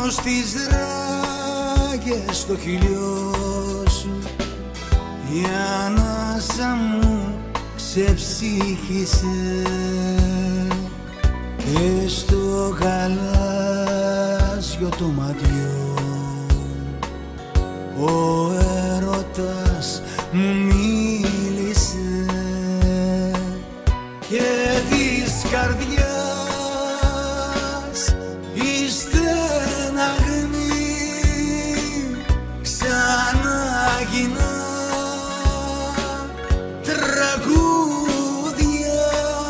στις ράγες στο χειλιό σου, η ανάσα μου ξεψύχησε και στο γαλάζιο το ματιό ο έρωτας μου μίλησε και της καρδιάς η στεναγμή ξαναγινά τραγούδια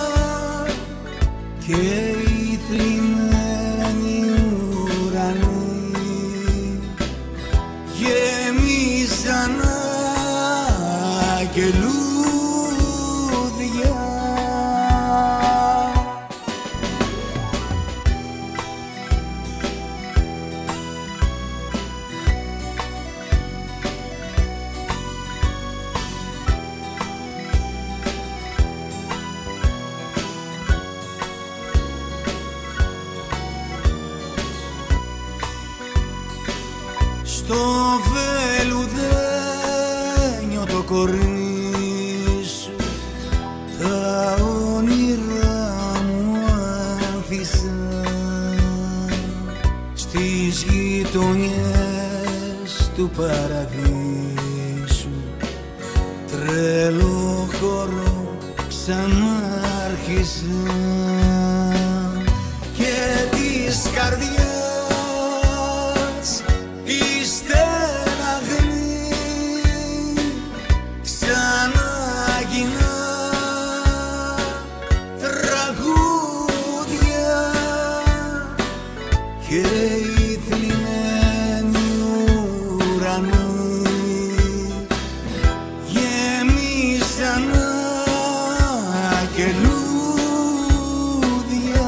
και οι θλιμμένοι ουρανοί γεμίσαν αγγελούδια. Στο βελουδένιο το κορμί σου τα όνειρά μου άνθησαν στις γειτονιές του παραδείσου τρελό χώρο ξανάρχισαν και της καρδιάς και οι θλιμμένοι ουρανοί γεμίσαν αγγελούδια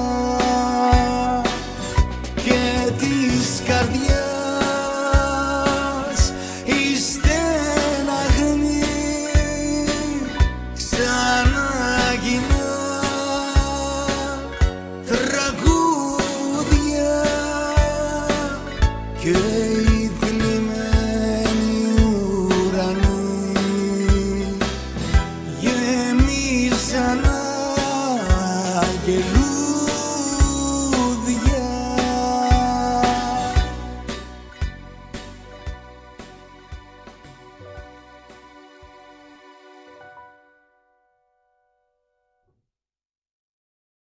και της καρδιάς η στεναγμή ξαναγινά τραγούδια και οι θλιμμένοι ουρανοί γεμίσαν αγγελούδια.